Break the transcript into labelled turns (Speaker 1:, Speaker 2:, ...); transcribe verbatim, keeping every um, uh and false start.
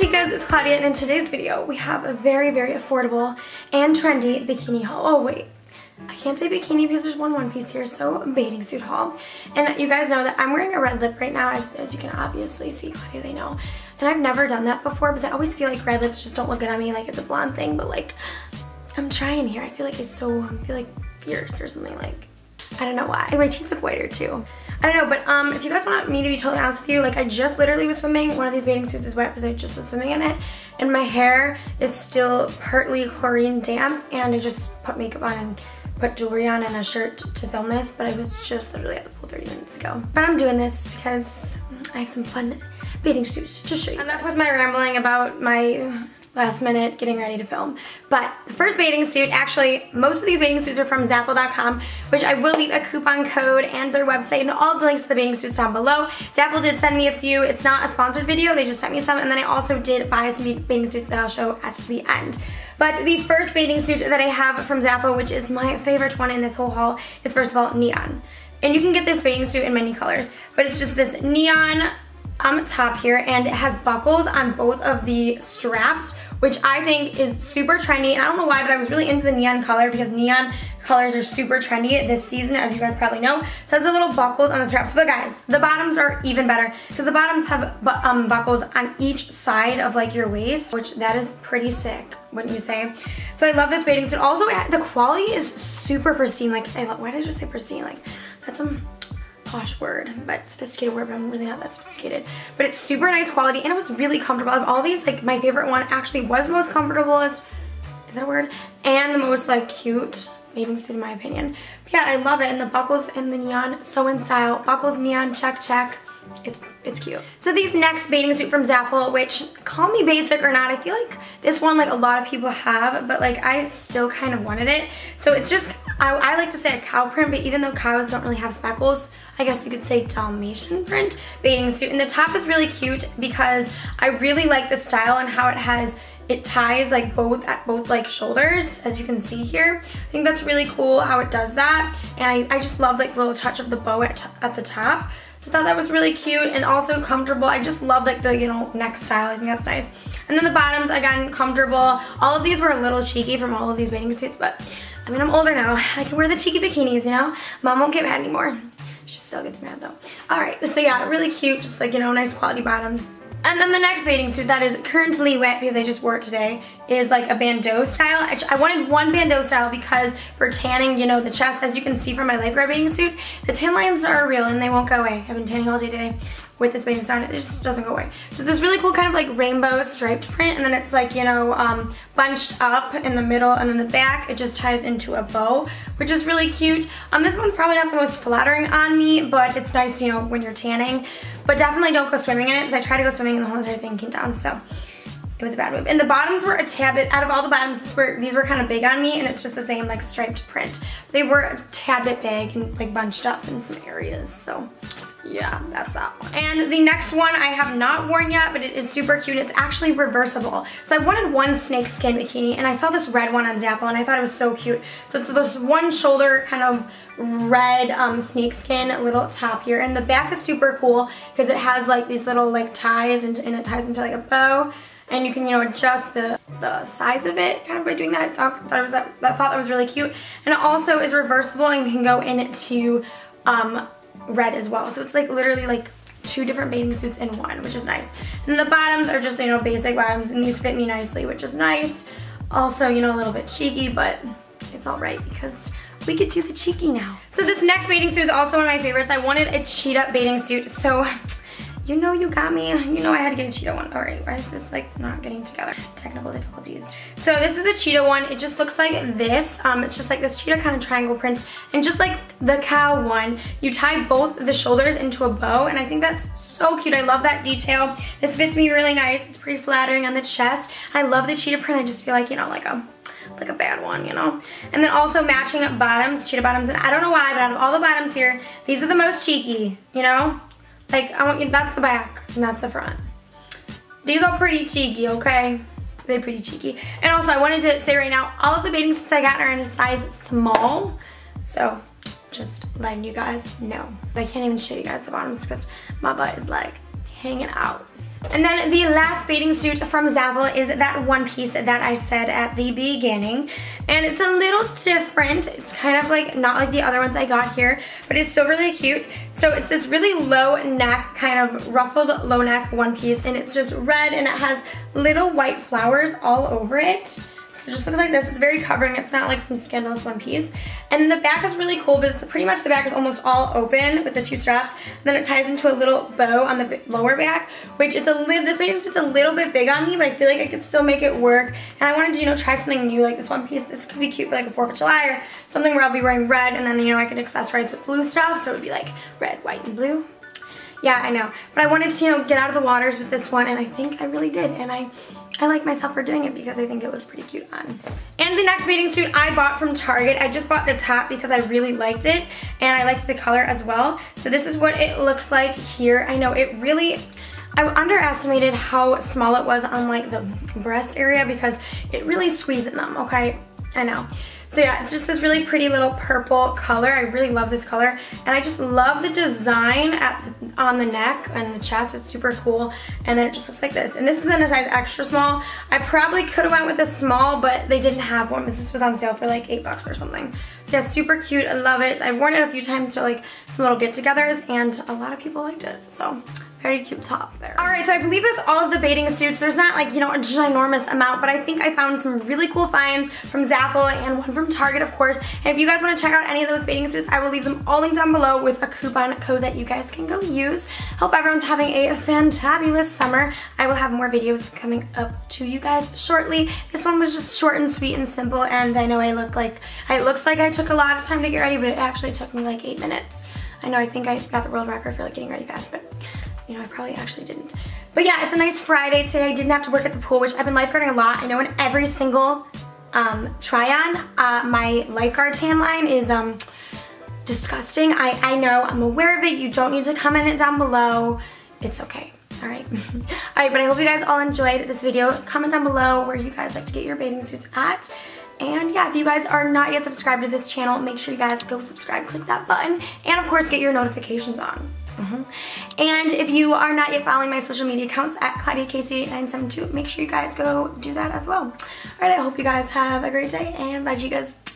Speaker 1: chicas, it's Claudia, and in today's video we have a very, very affordable and trendy bikini haul. Oh wait, I can't say bikini because there's one one piece here, so bathing suit haul. And you guys know that I'm wearing a red lip right now, as, as you can obviously see. Claudia, they know. And I've never done that before because I always feel like red lips just don't look good on me, like it's a blonde thing, but like, I'm trying here. I feel like it's so, I feel like fierce or something, like, I don't know why. My teeth look whiter too. I don't know, but um, if you guys want me to be totally honest with you, like I just literally was swimming. One of these bathing suits is wet because I just was swimming in it. And my hair is still partly chlorine damp, and I just put makeup on and put jewelry on and a shirt to film this, but I was just literally at the pool thirty minutes ago. But I'm doing this because I have some fun bathing suits to show you. Enough with my rambling about my last minute getting ready to film. But the first bathing suit, actually most of these bathing suits are from Zaful dot com, which I will leave a coupon code and their website and all of the links to the bathing suits down below. Zaful did send me a few. It's not a sponsored video, they just sent me some, and then I also did buy some bathing suits that I'll show at the end. But the first bathing suit that I have from Zaful, which is my favorite one in this whole haul, is first of all neon. And you can get this bathing suit in many colors, but it's just this neon um, top here, and it has buckles on both of the straps, which I think is super trendy. And I don't know why, but I was really into the neon color because neon colors are super trendy this season, as you guys probably know. So it has the little buckles on the straps. But guys, the bottoms are even better because the bottoms have bu um, buckles on each side of like your waist, which that is pretty sick, wouldn't you say? So I love this bathing suit. Also, the quality is super pristine. Like, I love, why did I just say pristine? Like, that's some posh word, but sophisticated word, but I'm really not that sophisticated. But it's super nice quality, and it was really comfortable. Of all these, like, my favorite one actually was the most comfortable, is, is that a word? And the most, like, cute bathing suit in my opinion. But yeah, I love it, and the buckles and the neon, so in style. Buckles, neon, check, check. It's it's cute. So these next bathing suit from Zaful, which, call me basic or not, I feel like this one, like, a lot of people have, but like I still kind of wanted it. So it's just, I, I like to say a cow print, but even though cows don't really have speckles, I guess you could say Dalmatian print bathing suit. And the top is really cute because I really like the style and how it has, it ties like both at both like shoulders, as you can see here. I think that's really cool how it does that. And I, I just love like the little touch of the bow at, at the top. So I thought that was really cute and also comfortable. I just love like the, you know, neck style. I think that's nice. And then the bottoms, again, comfortable. All of these were a little cheeky from all of these bathing suits, but I mean, I'm older now. I can wear the cheeky bikinis, you know? Mom won't get mad anymore. She still gets mad though. All right, so yeah, really cute, just like, you know, nice quality bottoms. And then the next bathing suit that is currently wet because I just wore it today is like a bandeau style. I wanted one bandeau style because for tanning, you know, the chest, as you can see from my lifeguard bathing suit, the tan lines are real and they won't go away. I've been tanning all day today with this bathing suit on, it just doesn't go away. So this really cool kind of like rainbow striped print, and then it's like, you know, um, bunched up in the middle, and then the back, it just ties into a bow, which is really cute. Um, this one's probably not the most flattering on me, but it's nice, you know, when you're tanning. But definitely don't go swimming in it because I tried to go swimming and the whole entire thing came down, so it was a bad move. And the bottoms were a tad bit, out of all the bottoms, these were, these were kind of big on me, and it's just the same like striped print. They were a tad bit big and like bunched up in some areas, so yeah, that's that one. And the next one I have not worn yet, but it is super cute. It's actually reversible. So I wanted one snakeskin bikini, and I saw this red one on Zaful, and I thought it was so cute. So it's this one shoulder kind of red um, snakeskin little top here, and the back is super cool because it has like these little like ties, and, and it ties into like a bow. And you can, you know, adjust the, the size of it kind of by doing that. I thought, thought, it was that, I thought that was really cute. And it also is reversible and can go into um, red as well. So it's like literally like two different bathing suits in one, which is nice. And the bottoms are just, you know, basic bottoms, and these fit me nicely, which is nice. Also, you know, a little bit cheeky, but it's all right because we could do the cheeky now. So this next bathing suit is also one of my favorites. I wanted a cheetah bathing suit, so you know you got me. You know I had to get a cheetah one. All right, why is this like not getting together? Technical difficulties. So this is the cheetah one. It just looks like this. Um, it's just like this cheetah kind of triangle print. And just like the cow one, you tie both the shoulders into a bow, and I think that's so cute. I love that detail. This fits me really nice. It's pretty flattering on the chest. I love the cheetah print. I just feel like, you know, like a like a bad one, you know. And then also matching up bottoms, cheetah bottoms, and I don't know why, but out of all the bottoms here, these are the most cheeky, you know. Like, I want you, that's the back, and that's the front. These are pretty cheeky, okay? They're pretty cheeky. And also, I wanted to say right now, all of the bathing suits I got are in a size small. So, just letting you guys know. I can't even show you guys the bottoms because my butt is like hanging out. And then the last bathing suit from Zaful is that one piece that I said at the beginning. And it's a little different. It's kind of like, not like the other ones I got here, but it's still really cute. So it's this really low neck, kind of ruffled low neck one piece, and it's just red and it has little white flowers all over it. So it just looks like this. It's very covering. It's not like some scandalous one piece. And the back is really cool because pretty much the back is almost all open with the two straps. And then it ties into a little bow on the lower back, which it's a little, this bathing suit's a little bit big on me, but I feel like I could still make it work. And I wanted to, you know, try something new like this one piece. This could be cute for like a fourth of July or something where I'll be wearing red, and then, you know, I could accessorize with blue stuff. So it would be like red, white, and blue. Yeah, I know. But I wanted to, you know, get out of the waters with this one, and I think I really did. And I I like myself for doing it because I think it looks pretty cute on. And the next bathing suit I bought from Target. I just bought the top because I really liked it, and I liked the color as well. So this is what it looks like here. I know it really, I underestimated how small it was on like the breast area because it really squeezed in them, okay? I know. So yeah, it's just this really pretty little purple color. I really love this color. And I just love the design at the, on the neck and the chest. It's super cool. And then it just looks like this. And this is in a size extra small. I probably could have went with a small, but they didn't have one because this was on sale for like eight bucks or something. So yeah, super cute. I love it. I've worn it a few times to like some little get-togethers, and a lot of people liked it. So very cute top there. All right, so I believe that's all of the bathing suits. There's not like, you know, a ginormous amount, but I think I found some really cool finds from Zaful and one from Target, of course. And if you guys want to check out any of those bathing suits, I will leave them all linked down below with a coupon code that you guys can go use. Hope everyone's having a fantabulous summer. I will have more videos coming up to you guys shortly. This one was just short and sweet and simple, and I know I look like, it looks like I took a lot of time to get ready, but it actually took me like eight minutes. I know, I think I got the world record for like getting ready fast, but you know, I probably actually didn't. But yeah, it's a nice Friday today. I didn't have to work at the pool, which I've been lifeguarding a lot. I know in every single um, try-on, uh, my lifeguard tan line is um, disgusting. I, I know, I'm aware of it. You don't need to comment it down below. It's okay. All right. All right, but I hope you guys all enjoyed this video. Comment down below where you guys like to get your bathing suits at. And yeah, if you guys are not yet subscribed to this channel, make sure you guys go subscribe, click that button, and of course get your notifications on. Mm-hmm. And if you are not yet following my social media accounts at Claudia K C eight nine seven two, make sure you guys go do that as well. All right, I hope you guys have a great day, and bye, chicas.